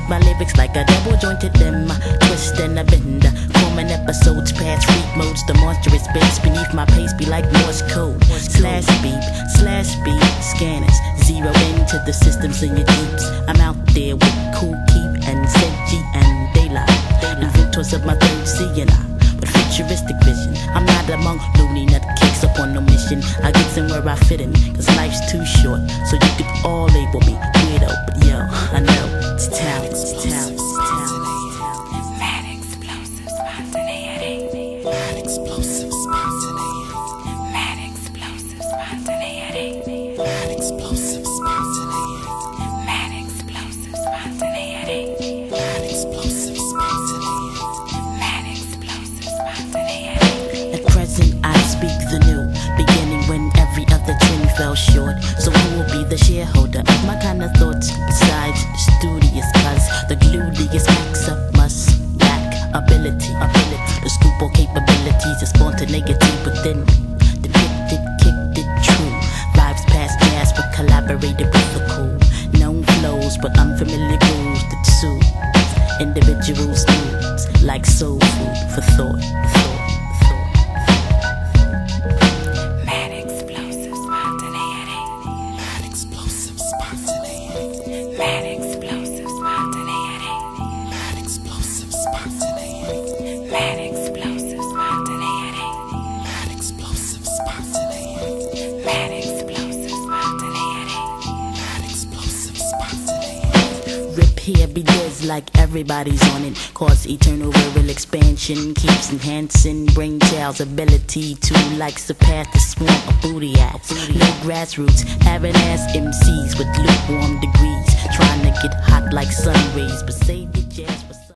my lyrics like a double-jointed limb. Twist and a bend, common episodes past freak modes. The monstrous bass beneath my pace be like Morse code. Slash beep, scanners. Zero into the systems in your deeps. I'm out there with Cool Keep and Seji and Daylight. Inventors of my third seeing eye, with futuristic vision. I'm not among loony nut kicks up on no mission. I get somewhere I fit in, cause life's too short. So you could all label me weirdo, but yo, I know it's talent, it's talent, it's talent. Mad explosive spontaneity. Mad explosive spontaneity. Mad explosive spontaneity. Mad explosive spontaneity. Mad explosive spontaneity. Mad explosive spontaneity. Mad explosive spontaneity. At present I speak the new, beginning when every other trend fell short. So who will be the shareholder of my kind of thoughts besides the studious? Cause the gluteus max up must lack ability. The scoop or capabilities of spontaneity within me. Depicted, kicked it true. Vibes past gas but collaborated with the cool. Known flows but unfamiliar grooves that soothe individuals' moods like soul food for thought. Mad explosive spontaneity. Mad explosive spontaneity. Mad explosive spontaneity. Mad explosive spontaneity. Mad explosive spontaneity. Mad explosive spontaneity. Mad explosive spontaneity. Mad explosive spontaneity. Rip here be diz like everybody's on it. Cause eternal viral expansion keeps enhancing brain child's ability to like surpass the swamp of booty ass. No grassroots, having ass MCs with lukewarm degrees, trying to get hot like sun rays, but say